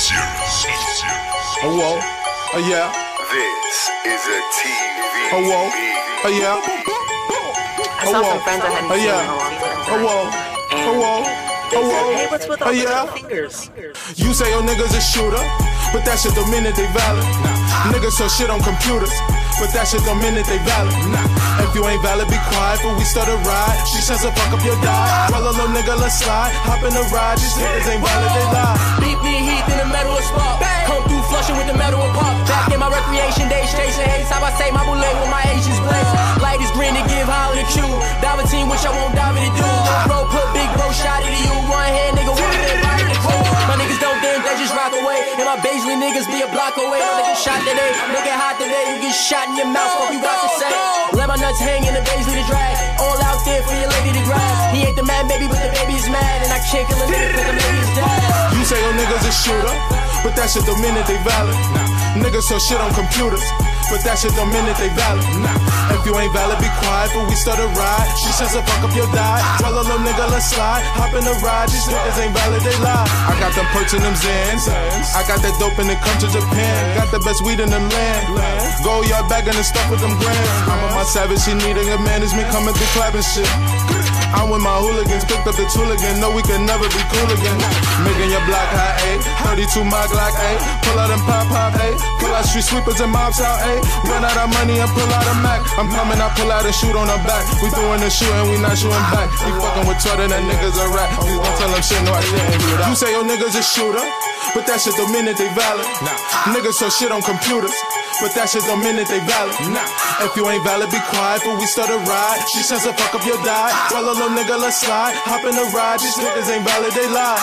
Oh, whoa. Oh, yeah. This is a TV. Oh, whoa. Oh, yeah. I saw some friends I hadn't seen in a long time. Oh, whoa. Oh, whoa. They said, hey, what's with all the yeah. little fingers? You say your niggas a shooter, but that shit don't mean that they valid. Niggas so shit on computers, but that shit don't mean that they valid. If you ain't valid, be quiet, but we start a ride. She says to fuck up your die. Well, a little nigga, let's slide. Hop in the ride, these niggas ain't valid, they lie. Beat me heat in the metal of spark. Come through flushing with the metal of pop. Back in my recreation days, chasing haze. How I say my boule with my Asians blaze. Light is green to give hollow to Q. Valentine, which I won't dive into. Bro, put big bro shot into you. One hand, nigga, one hand, right in the crew. My niggas don't dance, they just rock away. And my Baisley niggas be a block away. No niggas shot today, nigga hot today. You get shot in your mouth, what you got to say? Let my nuts hang in the Baisley to drag. All out there for your lady to grab. He ain't the mad baby, but the baby's mad. And I can't kill a nigga cause the baby's dead. You say your niggas a shooter, but that shit don't mean that they valid. Niggas so shit on computers, but that shit don't mean that they valid. If you ain't valid, be quiet, but we start a ride. She says to fuck up your die. Tell a little nigga, let's slide. Hop in the ride, these niggas ain't valid, they lie. I got them perks and them Zans. I got that dope and it come to Japan. Got the best weed in the land. Go yard bag and stuff with them grands. I'm on my savage, she needing a management coming through clapping shit. I'm with my hooligans, picked up the tool again. No, we can never be cool again. Making your block high, 32 my Glock, pull out them pop, pull out street sweepers and mobs out, run out of money and pull out a Mac. I'm coming, I pull out and shoot on her back. We doing the shooting, we not shooting back. We fucking with Twitter, that niggas a rat. Please don't tell them shit, no I didn't do that. You say your niggas a shooter, but that shit don't mean that they valid. Niggas so shit on computers, but that shit don't mean that they valid. If you ain't valid, be quiet, but we start a ride. She says to fuck up your die. Tell a little nigga, let's slide. Hop in the ride, these niggas ain't valid, they lie.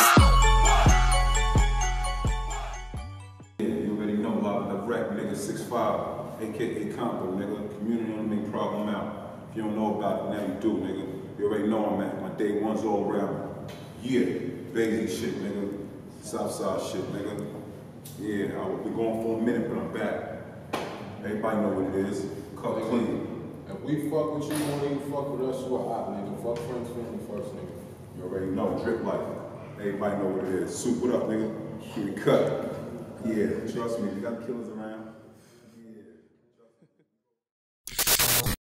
You already know, live in the wreck, nigga, 6'5", aka Combo, nigga. Community on the main problem out. If you don't know about it, now you do, nigga. You already know I'm at my day one's all around. Yeah, Baisley shit, nigga. Southside shit, nigga. Yeah, I will be going for a minute, but I'm back. Everybody know what it is. Cut clean. If we fuck with you more than you fuck with us, we're hot, nigga. Fuck friends, family first, nigga. You already know, drip like it. Everybody know what it is. Soup, what up, nigga? Shoot cut. Yeah, trust me, you got killers around.